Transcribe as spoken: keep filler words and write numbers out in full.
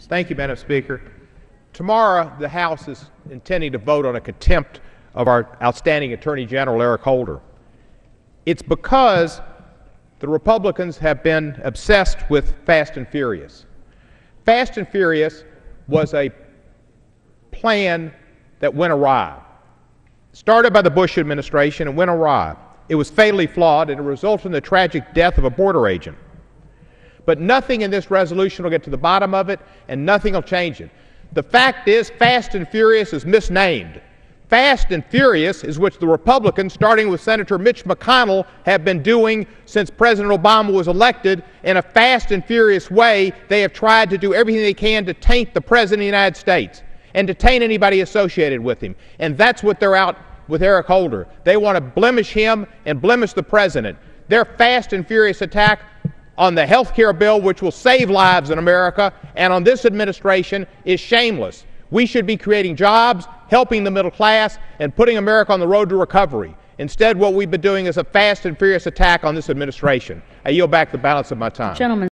Thank you, Madam Speaker. Tomorrow, the House is intending to vote on a contempt of our outstanding Attorney General, Eric Holder. It's because the Republicans have been obsessed with Fast and Furious. Fast and Furious was a plan that went awry. Started by the Bush administration and went awry. It was fatally flawed, and it resulted in the tragic death of a border agent. But nothing in this resolution will get to the bottom of it, and nothing will change it. The fact is, Fast and Furious is misnamed. Fast and Furious is what the Republicans, starting with Senator Mitch McConnell, have been doing since President Obama was elected. In a fast and furious way, they have tried to do everything they can to taint the President of the United States and to taint anybody associated with him. And that's what they're out with Eric Holder. They want to blemish him and blemish the President. Their fast and furious attack on the health care bill, which will save lives in America, and on this administration is shameless. We should be creating jobs, helping the middle class, and putting America on the road to recovery. Instead, what we've been doing is a fast and furious attack on this administration. I yield back the balance of my time. Gentleman.